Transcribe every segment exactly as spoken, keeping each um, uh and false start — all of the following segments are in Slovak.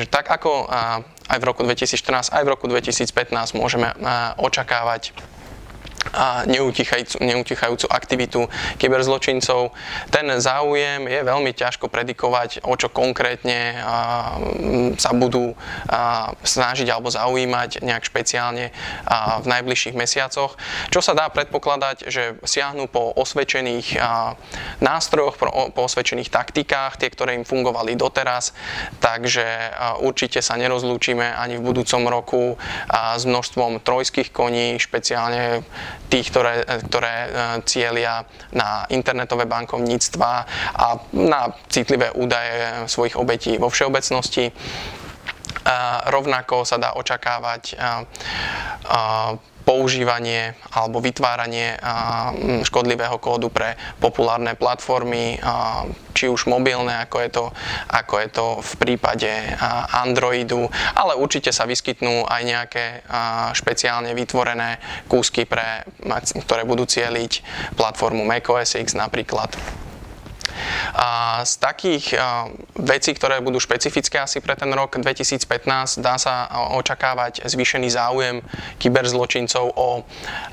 Takže tak ako aj v roku dvetisícštrnásť, aj v roku dvetisícpätnásť môžeme očakávať a neutichajúcu, neutichajúcu aktivitu kyberzločincov. Ten záujem je veľmi ťažko predikovať, o čo konkrétne sa budú snažiť alebo zaujímať nejak špeciálne v najbližších mesiacoch. Čo sa dá predpokladať, že siahnu po osvedčených nástrojoch, po osvedčených taktikách, tie, ktoré im fungovali doteraz, takže určite sa nerozlúčime ani v budúcom roku s množstvom trojských koní, špeciálne tých, ktoré, ktoré cielia na internetové bankovníctva a na citlivé údaje svojich obetí vo všeobecnosti. A rovnako sa dá očakávať a, a, používanie alebo vytváranie škodlivého kódu pre populárne platformy, či už mobilné, ako je to, ako je to v prípade Androidu, ale určite sa vyskytnú aj nejaké špeciálne vytvorené kúsky, pre, ktoré budú cieliť platformu macOS X napríklad. A z takých vecí, ktoré budú špecifické asi pre ten rok dvetisícpätnásť, dá sa očakávať zvýšený záujem kyberzločincov o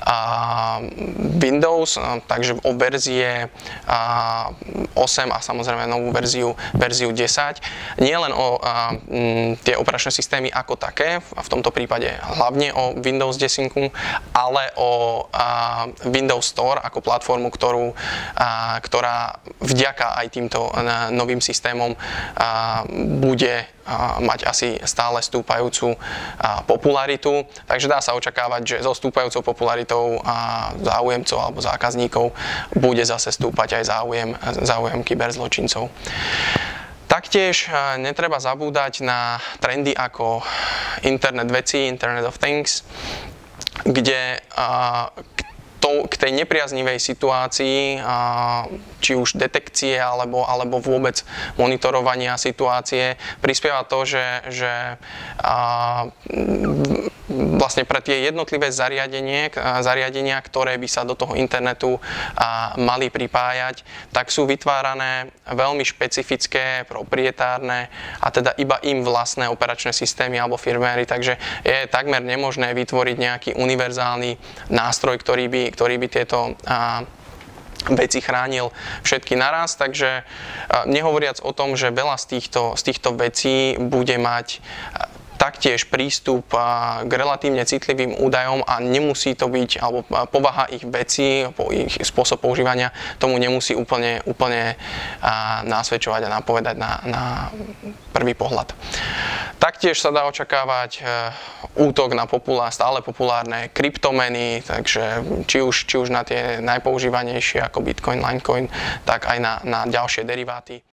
Windows, takže o verzie osem a samozrejme novú verziu, verziu desať. Nie len o tie operačné systémy ako také, v tomto prípade hlavne o Windows desať, ale o Windows Store ako platformu, ktorú, ktorá vďaka aj týmto novým systémom bude mať asi stále stúpajúcu popularitu. Takže dá sa očakávať, že so stúpajúcou popularitou záujemcov alebo zákazníkov bude zase stúpať aj záujem, záujem kyberzločincov. Taktiež netreba zabúdať na trendy ako Internet vecí, Internet of Things, kde k tej nepriaznivej situácii, či už detekcie alebo, alebo vôbec monitorovania situácie, prispieva to, že, že vlastne pre tie jednotlivé zariadenie, zariadenia, ktoré by sa do toho internetu mali pripájať, tak sú vytvárané veľmi špecifické, proprietárne a teda iba im vlastné operačné systémy alebo firmwary, takže je takmer nemožné vytvoriť nejaký univerzálny nástroj, ktorý by, ktorý by tieto veci chránil všetky naraz, takže nehovoriac o tom, že veľa z týchto, z týchto vecí bude mať taktiež prístup k relatívne citlivým údajom a nemusí to byť, alebo povaha ich vecí, ich spôsob používania tomu nemusí úplne, úplne nasvedčovať a napovedať na, na prvý pohľad. Taktiež sa dá očakávať útok na populár, stále populárne kryptomeny, takže či už, či už na tie najpoužívanejšie ako Bitcoin, Litecoin, tak aj na, na ďalšie deriváty.